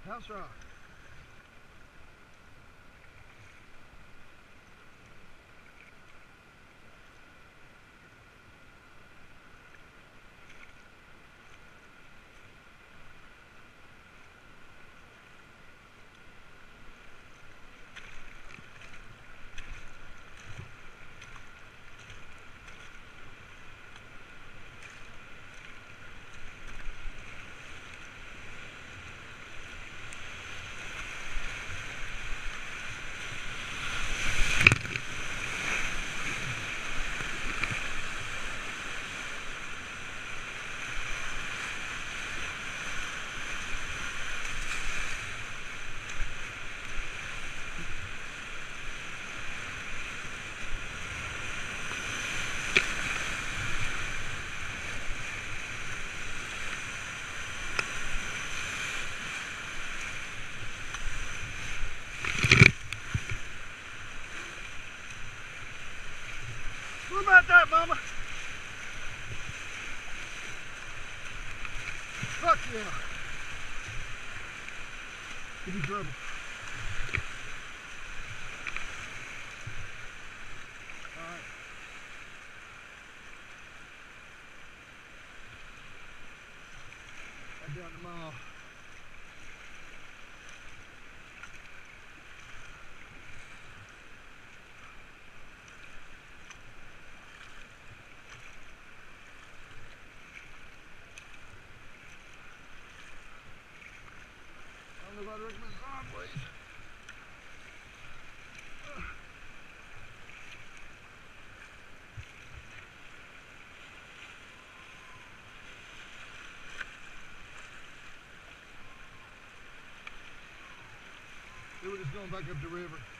House Rock. What about that, mama? Fuck yeah. Give me trouble. Alright. I'm down the mall. I don't know if I'd recommend driveways. They were just going back up the river.